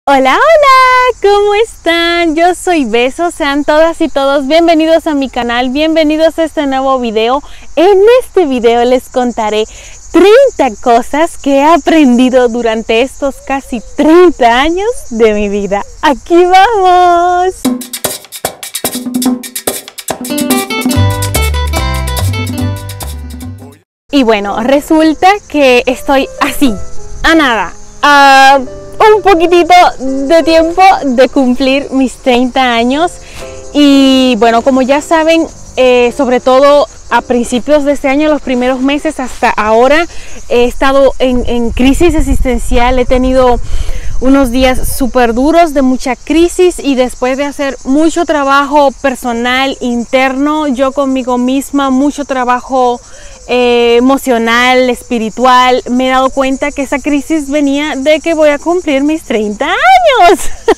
Hola, hola, ¿cómo están? Yo soy Beso, sean todas y todos bienvenidos a mi canal, bienvenidos a este nuevo video. En este video les contaré 30 cosas que he aprendido durante estos casi 30 años de mi vida. ¡Aquí vamos! Y bueno, resulta que estoy así, a nada, un poquitito de tiempo de cumplir mis 30 años. Y bueno, como ya saben, sobre todo a principios de este año, los primeros meses hasta ahora, he estado en crisis existencial. He tenido unos días súper duros de mucha crisis, y después de hacer mucho trabajo personal, interno, yo conmigo misma, mucho trabajo emocional, espiritual, me he dado cuenta que esa crisis venía de que voy a cumplir mis 30 años.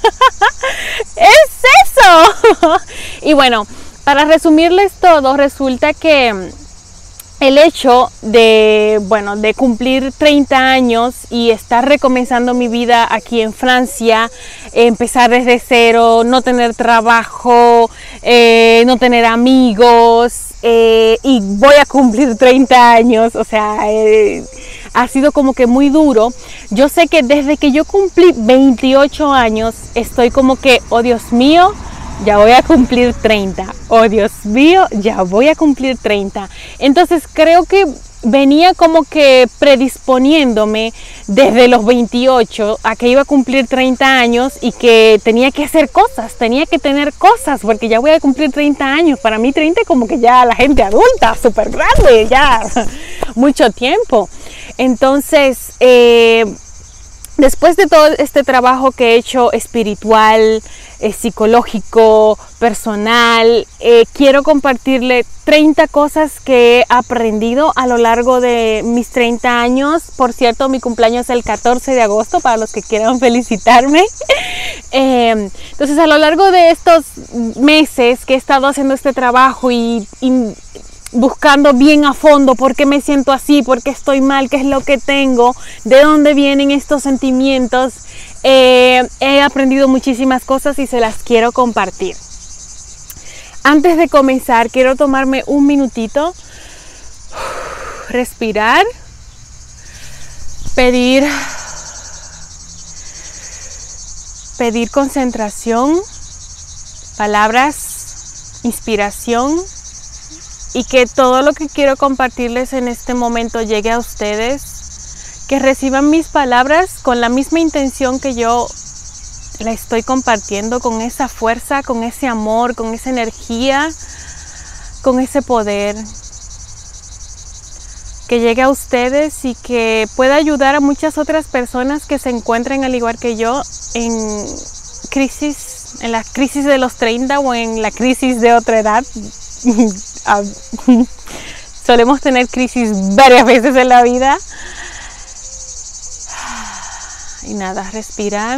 ¡Es eso! Y bueno, para resumirles todo, resulta que el hecho de, bueno, de cumplir 30 años y estar recomenzando mi vida aquí en Francia, empezar desde cero, no tener trabajo, no tener amigos, y voy a cumplir 30 años, o sea, ha sido como que muy duro. Yo sé que desde que yo cumplí 28 años, estoy como que, oh Dios mío, ya voy a cumplir 30. Oh Dios mío, ya voy a cumplir 30. Entonces creo que venía como que predisponiéndome desde los 28 a que iba a cumplir 30 años y que tenía que hacer cosas, tenía que tener cosas, porque ya voy a cumplir 30 años. Para mí 30 es como que ya la gente adulta, súper grande, ya mucho tiempo. Entonces, después de todo este trabajo que he hecho espiritual, psicológico, personal, quiero compartirle 30 cosas que he aprendido a lo largo de mis 30 años. Por cierto, mi cumpleaños es el 14 de agosto, para los que quieran felicitarme. Entonces, a lo largo de estos meses que he estado haciendo este trabajo y buscando bien a fondo por qué me siento así, por qué estoy mal, qué es lo que tengo, de dónde vienen estos sentimientos, he aprendido muchísimas cosas y se las quiero compartir. Antes de comenzar, quiero tomarme un minutito, respirar, pedir concentración, palabras, inspiración, y que todo lo que quiero compartirles en este momento llegue a ustedes, que reciban mis palabras con la misma intención que yo la estoy compartiendo, con esa fuerza, con ese amor, con esa energía, con ese poder, que llegue a ustedes y que pueda ayudar a muchas otras personas que se encuentren al igual que yo en crisis, en la crisis de los 30 o en la crisis de otra edad. Solemos tener crisis varias veces en la vida. Y nada, respirar.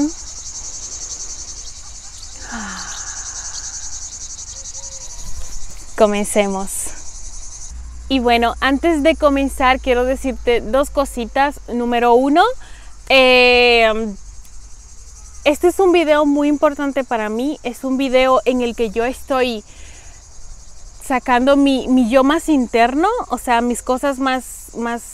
Comencemos. Y bueno, antes de comenzar quiero decirte dos cositas. Número uno, este es un video muy importante para mí. Es un video en el que yo estoy sacando mi yo más interno, o sea, mis cosas más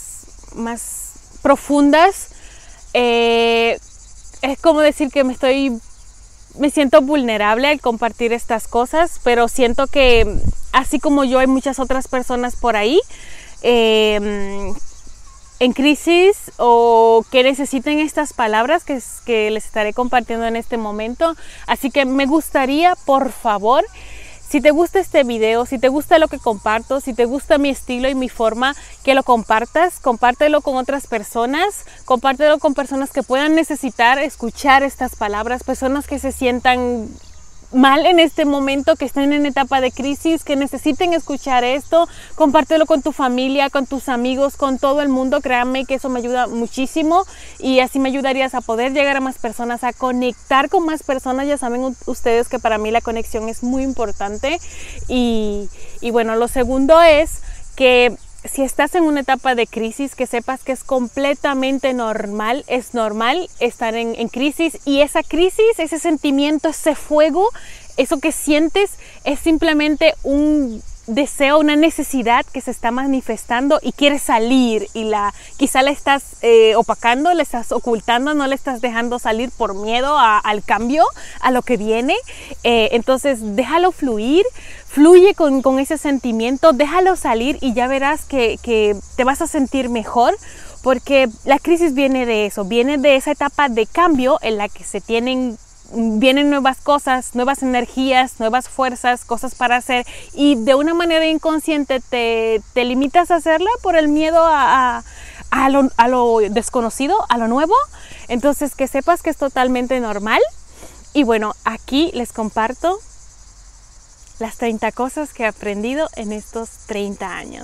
profundas. Es como decir que me siento vulnerable al compartir estas cosas, pero siento que así como yo hay muchas otras personas por ahí en crisis o que necesiten estas palabras que les estaré compartiendo en este momento. Así que me gustaría, por favor, si te gusta este video, si te gusta lo que comparto, si te gusta mi estilo y mi forma, que lo compartas, compártelo con otras personas, compártelo con personas que puedan necesitar escuchar estas palabras, personas que se sientan mal en este momento, que estén en etapa de crisis, que necesiten escuchar esto. Compártelo con tu familia, con tus amigos, con todo el mundo. Créanme que eso me ayuda muchísimo, y así me ayudarías a poder llegar a más personas, a conectar con más personas. Ya saben ustedes que para mí la conexión es muy importante. Y bueno, lo segundo es que si estás en una etapa de crisis, que sepas que es completamente normal, es normal estar en crisis, y esa crisis, ese sentimiento, ese fuego, eso que sientes es simplemente un deseo, una necesidad que se está manifestando y quieres salir, y quizá la estás opacando, la estás ocultando, no la estás dejando salir por miedo al cambio, a lo que viene. Entonces déjalo fluir, fluye con ese sentimiento, déjalo salir y ya verás que te vas a sentir mejor, porque la crisis viene de eso, viene de esa etapa de cambio en la que vienen nuevas cosas, nuevas energías, nuevas fuerzas, cosas para hacer, y de una manera inconsciente te limitas a hacerla por el miedo a lo desconocido, a lo nuevo. Entonces, que sepas que es totalmente normal. Y bueno, aquí les comparto las 30 cosas que he aprendido en estos 30 años.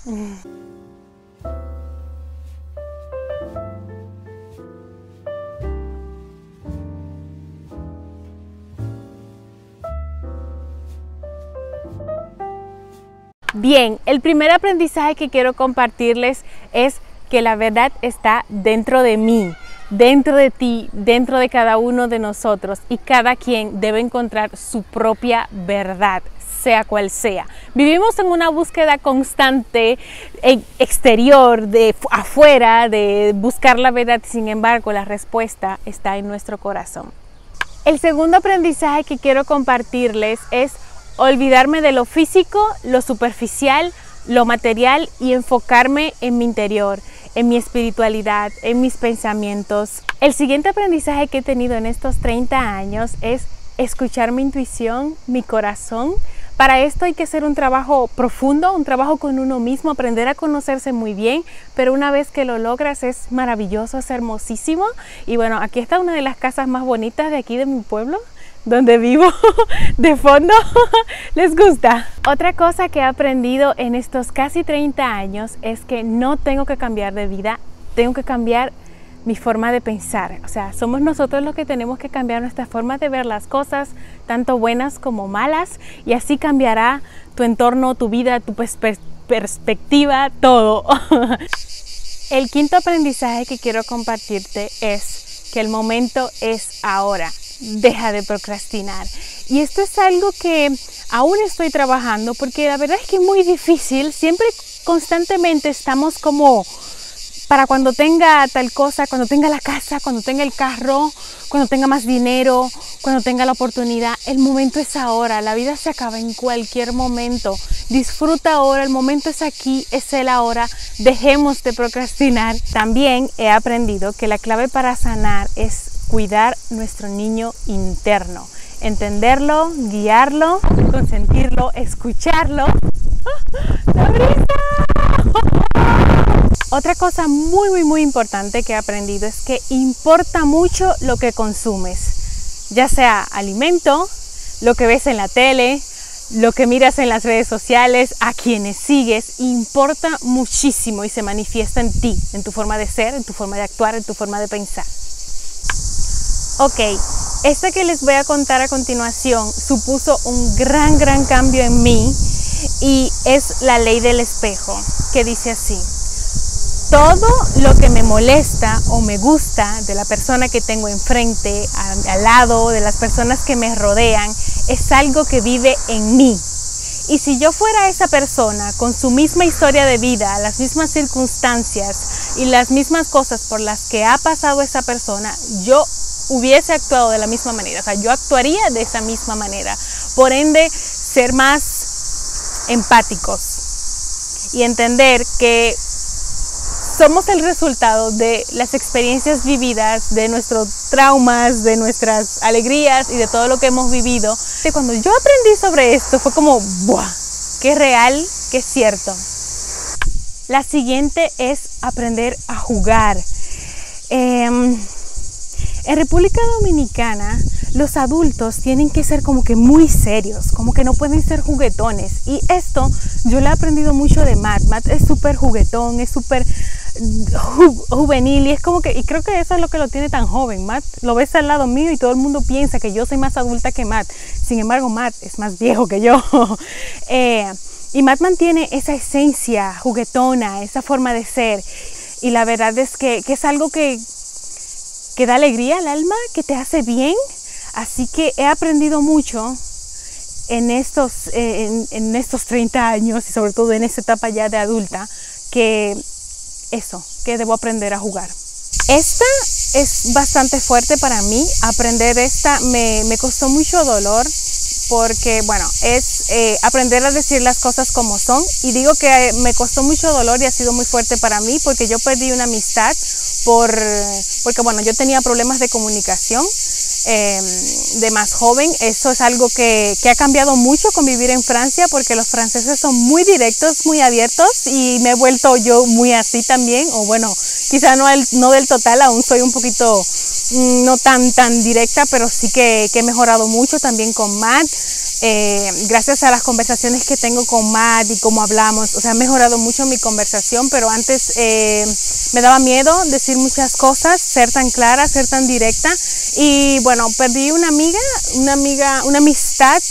Bien, el primer aprendizaje que quiero compartirles es que la verdad está dentro de mí, dentro de ti, dentro de cada uno de nosotros, y cada quien debe encontrar su propia verdad, sea cual sea. Vivimos en una búsqueda constante exterior, de afuera, de buscar la verdad. Sin embargo, la respuesta está en nuestro corazón. El segundo aprendizaje que quiero compartirles es olvidarme de lo físico, lo superficial, lo material, y enfocarme en mi interior, en mi espiritualidad, en mis pensamientos. El siguiente aprendizaje que he tenido en estos 30 años es escuchar mi intuición, mi corazón. Para esto hay que hacer un trabajo profundo, un trabajo con uno mismo, aprender a conocerse muy bien, pero una vez que lo logras es maravilloso, es hermosísimo. Y bueno, aquí está una de las casas más bonitas de aquí de mi pueblo, donde vivo, de fondo. ¿Les gusta? Otra cosa que he aprendido en estos casi 30 años es que no tengo que cambiar de vida, tengo que cambiar mi forma de pensar. O sea, somos nosotros los que tenemos que cambiar nuestra forma de ver las cosas, tanto buenas como malas, y así cambiará tu entorno, tu vida, tu perspectiva, todo. El quinto aprendizaje que quiero compartirte es que el momento es ahora. Deja de procrastinar. Y esto es algo que aún estoy trabajando, porque la verdad es que es muy difícil. Siempre constantemente estamos como para cuando tenga tal cosa, cuando tenga la casa, cuando tenga el carro, cuando tenga más dinero, cuando tenga la oportunidad. El momento es ahora, la vida se acaba en cualquier momento. Disfruta ahora, el momento es aquí, es el ahora. Dejemos de procrastinar. También he aprendido que la clave para sanar es cuidar nuestro niño interno, entenderlo, guiarlo, consentirlo, escucharlo. ¡La brisa! Otra cosa muy importante que he aprendido es que importa mucho lo que consumes, ya sea alimento, lo que ves en la tele, lo que miras en las redes sociales, a quienes sigues. Importa muchísimo y se manifiesta en ti, en tu forma de ser, en tu forma de actuar, en tu forma de pensar. Ok, esta que les voy a contar a continuación supuso un gran cambio en mí, y es la ley del espejo, que dice así: todo lo que me molesta o me gusta de la persona que tengo enfrente, al lado, de las personas que me rodean, es algo que vive en mí. Y si yo fuera esa persona con su misma historia de vida, las mismas circunstancias y las mismas cosas por las que ha pasado esa persona, yo hubiese actuado de la misma manera. O sea, yo actuaría de esa misma manera. Por ende, ser más empáticos y entender que somos el resultado de las experiencias vividas, de nuestros traumas, de nuestras alegrías y de todo lo que hemos vivido. Y cuando yo aprendí sobre esto fue como, ¡buah! ¡Qué real, qué cierto! La siguiente es aprender a jugar. En República Dominicana los adultos tienen que ser como que muy serios, como que no pueden ser juguetones. Y esto yo lo he aprendido mucho de Matt. Matt es súper juguetón, es súper juvenil, y es como que, y creo que eso es lo que lo tiene tan joven. Matt lo ves al lado mío y todo el mundo piensa que yo soy más adulta que Matt. Sin embargo, Matt es más viejo que yo. Y Matt mantiene esa esencia juguetona, esa forma de ser. Y la verdad es que es algo que da alegría al alma, que te hace bien. Así que he aprendido mucho en estos 30 años y sobre todo en esta etapa ya de adulta, que debo aprender a jugar. Esta es bastante fuerte para mí. Aprender esta me costó mucho dolor, porque bueno, es aprender a decir las cosas como son. Y digo que me costó mucho dolor y ha sido muy fuerte para mí, porque yo perdí una amistad porque bueno, yo tenía problemas de comunicación de más joven. Eso es algo que ha cambiado mucho con vivir en Francia, porque los franceses son muy directos, muy abiertos, y me he vuelto yo muy así también. O bueno, quizá no del total, aún soy un poquito no tan directa, pero sí que he mejorado mucho también con Matt. Gracias a las conversaciones que tengo con Matt y cómo hablamos, o sea, he mejorado mucho mi conversación, pero antes me daba miedo decir muchas cosas, ser tan clara, ser tan directa. Y bueno, perdí una amistad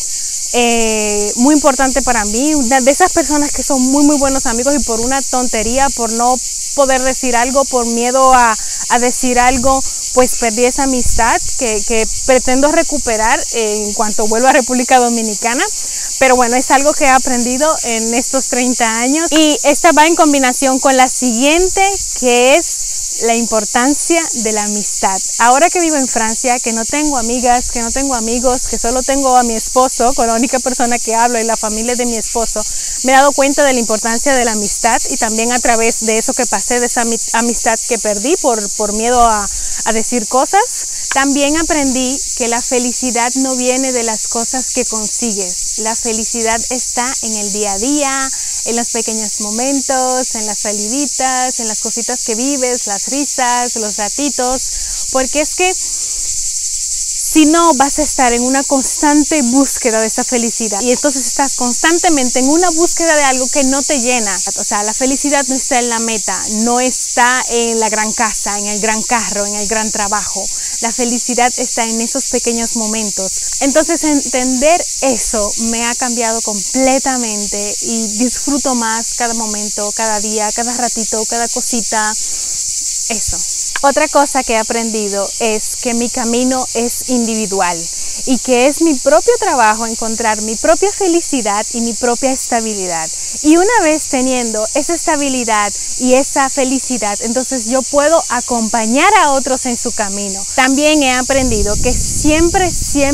muy importante para mí, una de esas personas que son muy buenos amigos, y por una tontería, por no poder decir algo, por miedo a decir algo, pues perdí esa amistad que pretendo recuperar en cuanto vuelva a República Dominicana. Pero bueno, es algo que he aprendido en estos 30 años, y esta va en combinación con la siguiente, que es la importancia de la amistad. Ahora que vivo en Francia, que no tengo amigas, que no tengo amigos, que solo tengo a mi esposo, con la única persona que hablo, y la familia de mi esposo, me he dado cuenta de la importancia de la amistad, y también a través de eso que pasé, de esa amistad que perdí por miedo a decir cosas. También aprendí que la felicidad no viene de las cosas que consigues. La felicidad está en el día a día, en los pequeños momentos, en las saliditas, en las cositas que vives, las risas, los ratitos, porque es que si no, vas a estar en una constante búsqueda de esa felicidad, y entonces estás constantemente en una búsqueda de algo que no te llena. O sea, la felicidad no está en la meta, no está en la gran casa, en el gran carro, en el gran trabajo. La felicidad está en esos pequeños momentos. Entonces, entender eso me ha cambiado completamente, y disfruto más cada momento, cada día, cada ratito, cada cosita. Eso. Otra cosa que he aprendido es que mi camino es individual, y que es mi propio trabajo encontrar mi propia felicidad y mi propia estabilidad. Y una vez teniendo esa estabilidad y esa felicidad, entonces yo puedo acompañar a otros en su camino. También he aprendido que siempre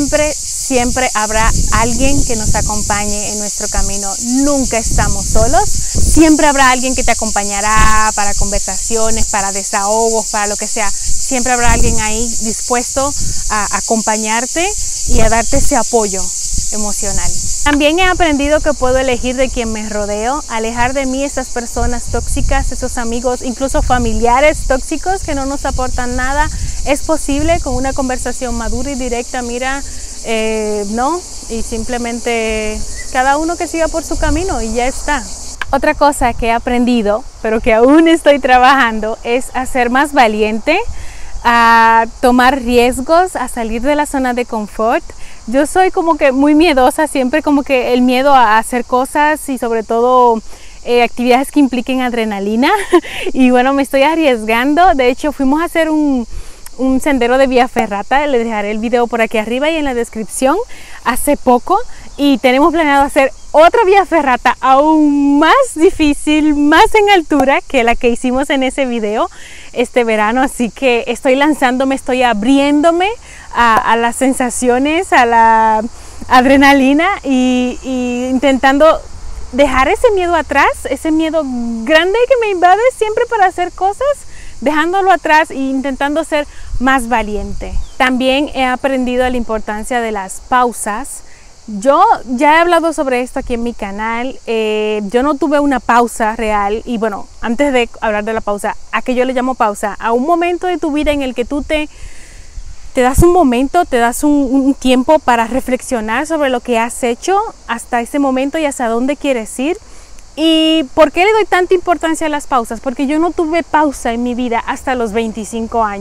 habrá alguien que nos acompañe en nuestro camino. Nunca estamos solos. Siempre habrá alguien que te acompañará para conversaciones, para desahogos, para lo que sea. Siempre habrá alguien ahí dispuesto a acompañarte y a darte ese apoyo emocional. También he aprendido que puedo elegir de quien me rodeo, alejar de mí esas personas tóxicas, esos amigos, incluso familiares tóxicos que no nos aportan nada. Es posible con una conversación madura y directa, mira, no, y simplemente cada uno que siga por su camino y ya está. Otra cosa que he aprendido, pero que aún estoy trabajando, es a ser más valiente, a tomar riesgos, a salir de la zona de confort. Yo soy como que muy miedosa, siempre como que el miedo a hacer cosas, y sobre todo actividades que impliquen adrenalina. Y bueno, me estoy arriesgando. De hecho, fuimos a hacer un sendero de vía ferrata, les dejaré el video por aquí arriba y en la descripción, hace poco, y tenemos planeado hacer otra vía ferrata aún más difícil, más en altura que la que hicimos en ese video este verano. Así que estoy lanzándome, estoy abriéndome a las sensaciones, a la adrenalina, y intentando dejar ese miedo atrás, ese miedo grande que me invade siempre para hacer cosas, dejándolo atrás e intentando ser más valiente. También he aprendido la importancia de las pausas. Yo ya he hablado sobre esto aquí en mi canal. Yo no tuve una pausa real, y bueno, antes de hablar de la pausa, ¿a qué yo le llamo pausa? A un momento de tu vida en el que tú te das un momento, te das un tiempo para reflexionar sobre lo que has hecho hasta ese momento y hacia dónde quieres ir. ¿Y por qué le doy tanta importancia a las pausas? Porque yo no tuve pausa en mi vida hasta los 25 años.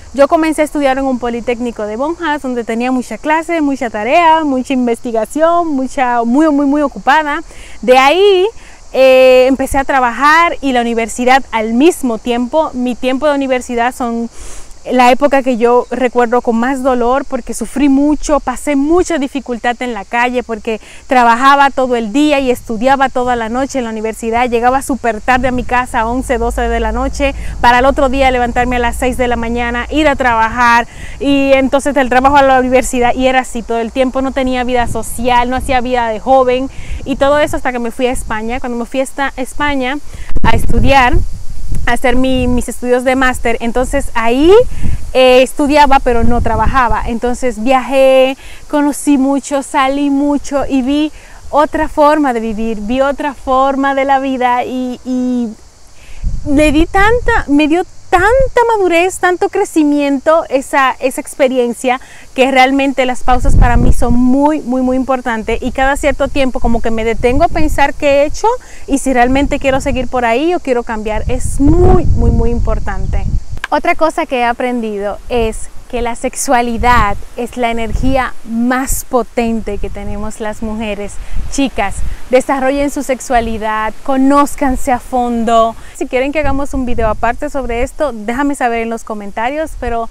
Yo comencé a estudiar en un politécnico de monjas donde tenía mucha clase, mucha tarea, mucha investigación, muy ocupada. De ahí empecé a trabajar y la universidad al mismo tiempo. Mi tiempo de universidad son la época que yo recuerdo con más dolor porque sufrí mucho, pasé mucha dificultad en la calle porque trabajaba todo el día y estudiaba toda la noche en la universidad. Llegaba súper tarde a mi casa, 11, 12 de la noche, para el otro día levantarme a las 6 de la mañana, ir a trabajar y entonces del trabajo a la universidad, y era así todo el tiempo. No tenía vida social, no hacía vida de joven y todo eso hasta que me fui a España. Cuando me fui a España a estudiar, a hacer mis estudios de máster, entonces ahí estudiaba pero no trabajaba. Entonces viajé, conocí mucho, salí mucho y vi otra forma de vivir, vi otra forma de la vida y me dio tanta madurez, tanto crecimiento esa experiencia, que realmente las pausas para mí son muy importantes, y cada cierto tiempo como que me detengo a pensar qué he hecho y si realmente quiero seguir por ahí o quiero cambiar. Es muy importante. Otra cosa que he aprendido es que la sexualidad es la energía más potente que tenemos las mujeres. Chicas, desarrollen su sexualidad, conózcanse a fondo. Si quieren que hagamos un video aparte sobre esto, déjame saber en los comentarios, pero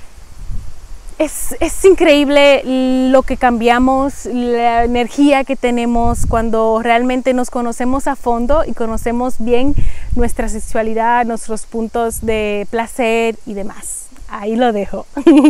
es increíble lo que cambiamos, la energía que tenemos cuando realmente nos conocemos a fondo y conocemos bien nuestra sexualidad, nuestros puntos de placer y demás. Ahí lo dejo.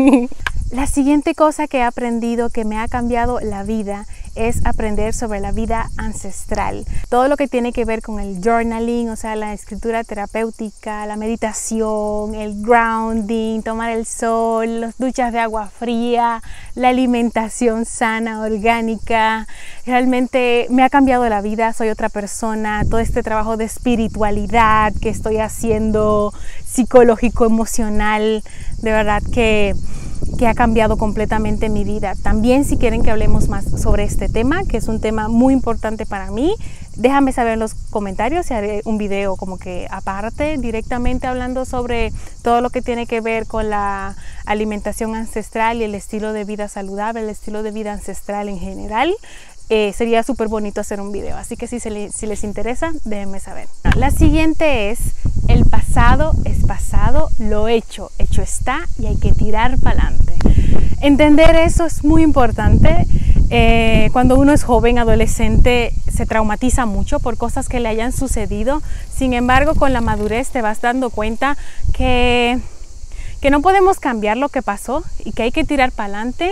La siguiente cosa que he aprendido que me ha cambiado la vida es aprender sobre la vida ancestral. Todo lo que tiene que ver con el journaling, o sea, la escritura terapéutica, la meditación, el grounding, tomar el sol, las duchas de agua fría, la alimentación sana, orgánica. Realmente me ha cambiado la vida, soy otra persona. Todo este trabajo de espiritualidad que estoy haciendo, psicológico, emocional, de verdad que ha cambiado completamente mi vida. También, si quieren que hablemos más sobre este tema, que es un tema muy importante para mí, déjame saber en los comentarios y haré un video como que aparte, directamente hablando sobre todo lo que tiene que ver con la alimentación ancestral y el estilo de vida saludable, el estilo de vida ancestral en general. Sería súper bonito hacer un video, así que si les interesa, déjenme saber. La siguiente es: el pasado es pasado, lo hecho está y hay que tirar para adelante. Entender eso es muy importante. Cuando uno es joven, adolescente, se traumatiza mucho por cosas que le hayan sucedido. Sin embargo, con la madurez te vas dando cuenta que no podemos cambiar lo que pasó y que hay que tirar para adelante.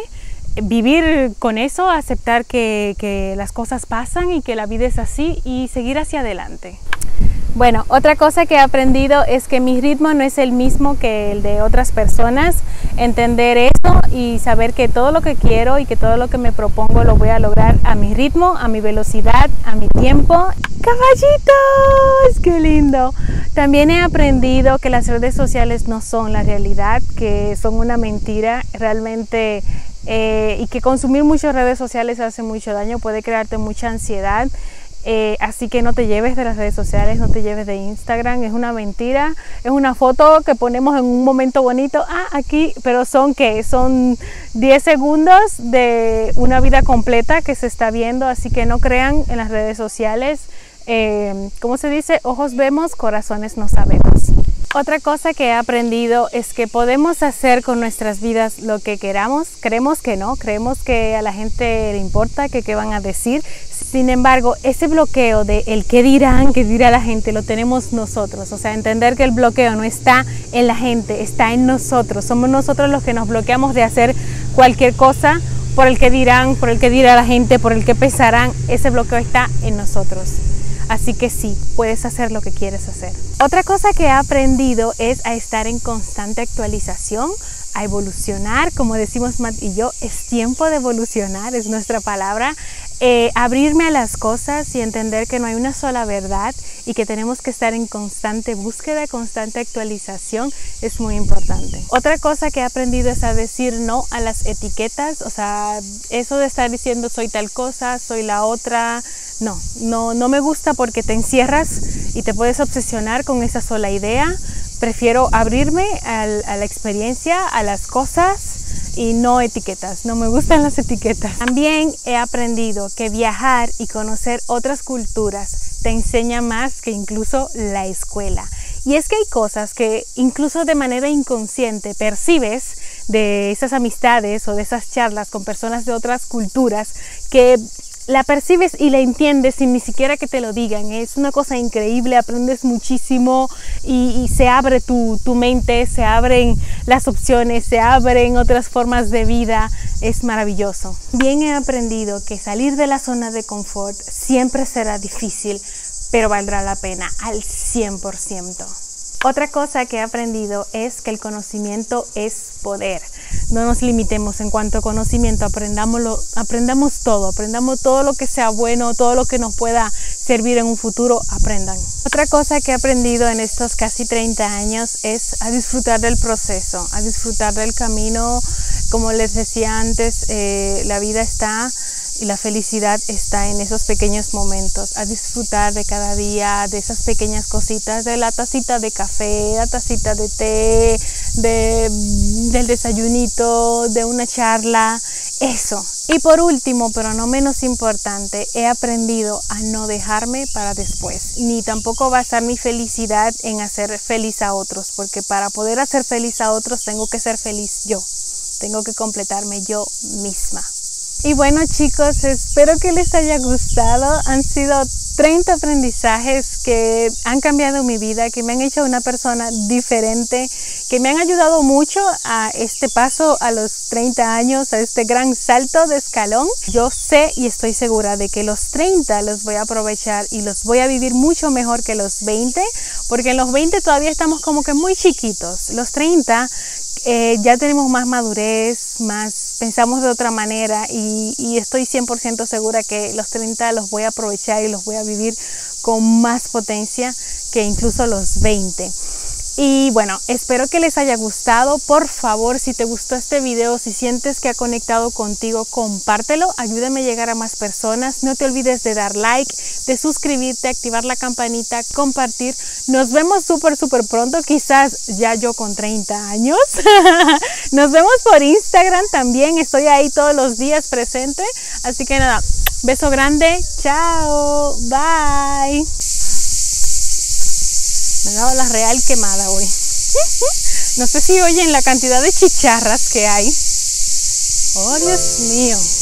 Vivir con eso, aceptar que las cosas pasan y que la vida es así y seguir hacia adelante. Bueno, otra cosa que he aprendido es que mi ritmo no es el mismo que el de otras personas. Entender eso y saber que todo lo que quiero y que todo lo que me propongo lo voy a lograr a mi ritmo, a mi velocidad, a mi tiempo. ¡Caballitos! ¡Qué lindo! También he aprendido que las redes sociales no son la realidad, que son una mentira realmente. Y que consumir muchas redes sociales hace mucho daño, puede crearte mucha ansiedad. Así que no te lleves de las redes sociales, no te lleves de Instagram, es una mentira, es una foto que ponemos en un momento bonito, aquí, pero son 10 segundos de una vida completa que se está viendo, así que no crean en las redes sociales. ¿Cómo se dice? Ojos vemos, corazones no sabemos. Otra cosa que he aprendido es que podemos hacer con nuestras vidas lo que queramos. Creemos que no, creemos que a la gente le importa, que qué van a decir. Sin embargo, ese bloqueo de el qué dirán, qué dirá la gente, lo tenemos nosotros. O sea, entender que el bloqueo no está en la gente, está en nosotros. Somos nosotros los que nos bloqueamos de hacer cualquier cosa por el que dirán, por el que dirá la gente, por el que pensarán. Ese bloqueo está en nosotros. Así que sí, puedes hacer lo que quieres hacer. Otra cosa que he aprendido es a estar en constante actualización, a evolucionar. Como decimos Matt y yo, es tiempo de evolucionar, es nuestra palabra. Abrirme a las cosas y entender que no hay una sola verdad y que tenemos que estar en constante búsqueda, constante actualización, es muy importante. Otra cosa que he aprendido es a decir no a las etiquetas. O sea, eso de estar diciendo soy tal cosa, soy la otra, no me gusta, porque te encierras y te puedes obsesionar con esa sola idea. prefiero abrirme a la experiencia, a las cosas y no etiquetas. No me gustan las etiquetas. También he aprendido que viajar y conocer otras culturas te enseña más que incluso la escuela. Y es que hay cosas que incluso de manera inconsciente percibes de esas amistades o de esas charlas con personas de otras culturas que la percibes y la entiendes sin ni siquiera que te lo digan. Es una cosa increíble, aprendes muchísimo y se abre tu mente, se abren las opciones, se abren otras formas de vida. Es maravilloso. Bien, he aprendido que salir de la zona de confort siempre será difícil, pero valdrá la pena al 100%. Otra cosa que he aprendido es que el conocimiento es poder. No nos limitemos en cuanto a conocimiento, aprendamos todo lo que sea bueno, todo lo que nos pueda servir en un futuro, aprendan. Otra cosa que he aprendido en estos casi 30 años es a disfrutar del proceso, a disfrutar del camino. Como les decía antes, la vida está y la felicidad está en esos pequeños momentos, a disfrutar de cada día, de esas pequeñas cositas, de la tacita de café, la tacita de té, del desayunito, de una charla, eso. Y por último, pero no menos importante, he aprendido a no dejarme para después, ni tampoco basar mi felicidad en hacer feliz a otros, porque para poder hacer feliz a otros tengo que ser feliz yo, tengo que completarme yo misma. Y bueno, chicos, espero que les haya gustado. Han sido 30 aprendizajes que han cambiado mi vida, que me han hecho una persona diferente, que me han ayudado mucho a este paso a los 30 años, a este gran salto de escalón. Yo sé y estoy segura de que los 30 los voy a aprovechar y los voy a vivir mucho mejor que los 20, porque en los 20 todavía estamos como que muy chiquitos. Los 30 ya tenemos más madurez, pensamos de otra manera y estoy 100% segura que los 30 los voy a aprovechar y los voy a vivir con más potencia que incluso los 20. Y bueno, espero que les haya gustado. Por favor, si te gustó este video, si sientes que ha conectado contigo, compártelo, ayúdame a llegar a más personas. No te olvides de dar like, de suscribirte, activar la campanita, compartir. Nos vemos súper pronto, quizás ya yo con 30 años. Nos vemos por Instagram también, estoy ahí todos los días presente. Así que nada, beso grande, chao, bye. Me ha dado la real quemada hoy. No sé si oyen la cantidad de chicharras que hay. Oh, Dios mío.